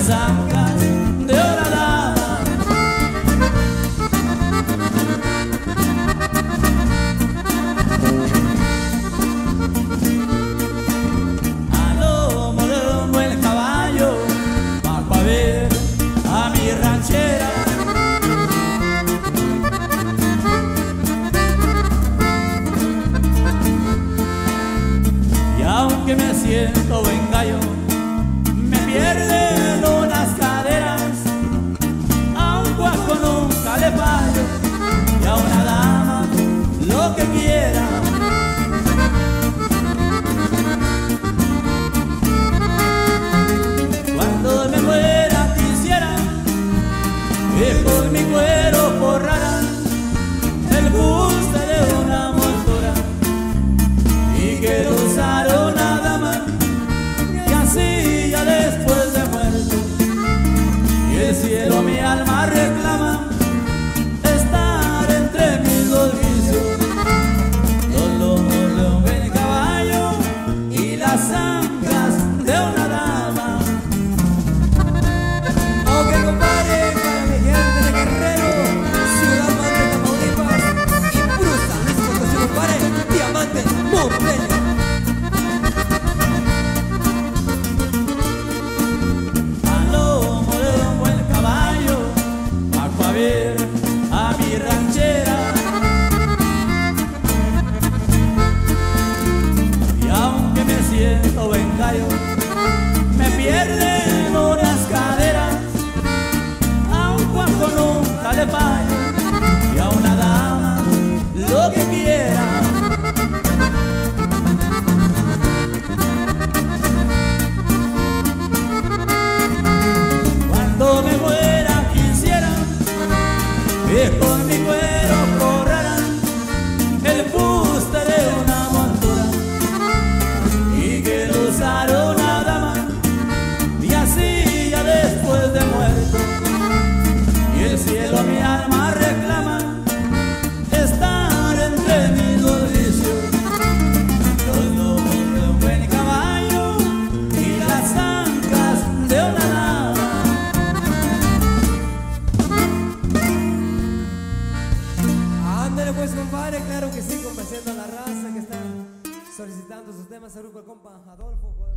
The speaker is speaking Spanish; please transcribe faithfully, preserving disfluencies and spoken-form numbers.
las ancas de una dama. A lomo de un buen caballo bajo a ver a mi ranchera. Y aunque me siento buen gallo, me pierden unas caderas. A un cuajo nunca le fallo, y a una dama lo que quiera. Cuando me muera quisiera que con mi cuero forraran el buste de una motora y que lo usara una dama, y así ya después de muerto, y el cielo mi alma reclama estar entre mis dos vicios, los lomos de un buen caballo y las ancas de una dama. Ok, compadre, para mi gente de Guerrero, Ciudad Madre, Tamaulipas y puro San Luis Potosí, compadre, Diamante Morelia. A lomo de un buen caballo bajo a ver a mi ranchera. Y aunque me siento buen gallo, me pierden unas caderas. A un cuajo nunca le fallo, y a una dama lo que quiera. Cuando me muera quisiera que con mi cuero forraran el fuste de una montura y que lo usara una dama, y así ya después de muerto, y el cielo mi alma reclama estar entre mis dos vicios, los lomos de un buen caballo y las ancas de una dama. Ándale pues, compadre, claro que sí, complaciendo a la raza que está solicitando sus temas. Saludos al compa Adolfo.